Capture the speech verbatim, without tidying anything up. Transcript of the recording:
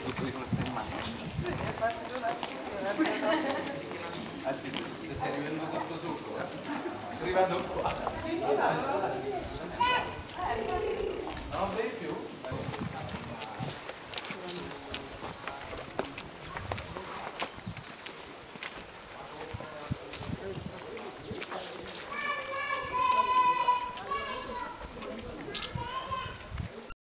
tutto di frutta in mano. Stai arrivando questo succo? Sto arrivando qua.